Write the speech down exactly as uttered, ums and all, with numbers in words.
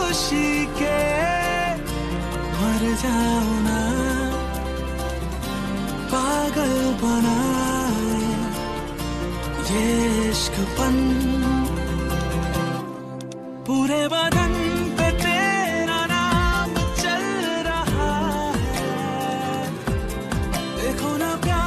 खुशी के मर जाओ ना, पागल बनाए ये इश्कपन। पूरे बदन पे तेरा नाम चल रहा है, देखो ना प्यार